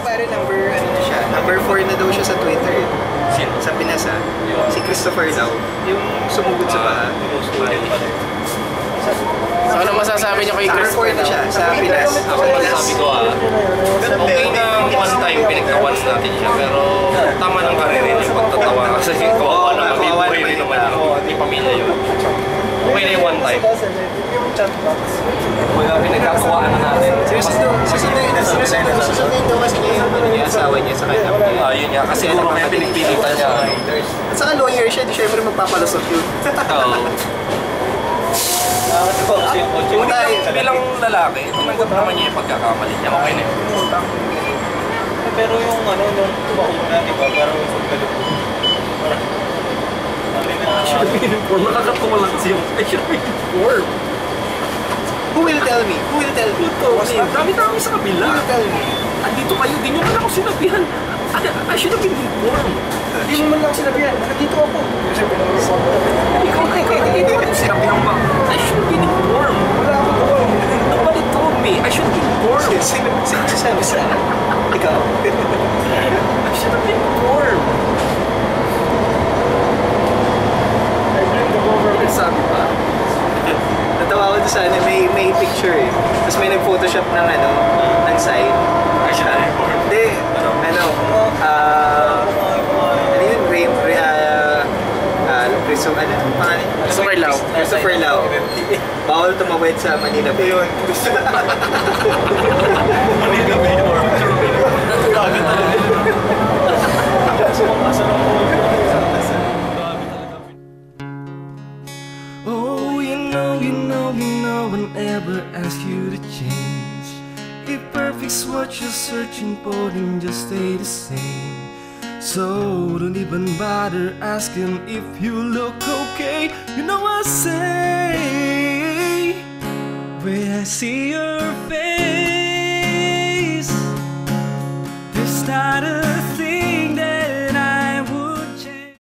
pare, number 4 na daw siya sa Twitter eh. Sino? Sa Pinas ha. Si Christopher Lao. Yung sumugod sa baha. So ano masasabi niyo kay Christopher na siya sa Pinas. Ako masasabi ko okay na one time pinagka-once natin siya, pero tama ng karir yun yung pagtatawa kasi kawawa naman, may buhay rin naman yun, may pamilya yun. Okay na yung one time. Wala pinagkakawaan na natin. Susunod daw kasi yung asawa niya sa kanya. Yun nga, kasi ano kaya pinagpilitan niya. At saka lawyer siya, di syempre magpapalusot yun. Bilang lalaki, tumanggap naman niya yung pagkakamali niya. Okay na yun. Pero yung ano, nung tumakbo na, diba? Parang pagkalit. I should be informed. Nakakatawa lang kasi yung I should be informed. Who will tell me? Who will tell me? Dami-dami sa kabila. Who will tell me? Andito kayo, di nyo man ako sinabihan. I should have been informed. Hindi mo man lang sinabihan. Nandito ako. Ikaw na ikaw. Hindi mo sinabihan ba? I should have been informed. Wala ako doon. Nobody told me. I should have been informed. Sinasabi sa ikaw. I should have been informed. Sabi pa. Natawa ko doon sa may picture eh. Tapos may nag-photoshop ng ng sign. Hindi, ano yun, Christopher Lao. Christopher Lao. Bawal tumawid sa Manila Bay. Yun. Manila Bay or Dagat talaga. Whenever ask you to change, if perfect's what you're searching for, then just stay the same. So don't even bother asking if you look okay. You know I say, where I see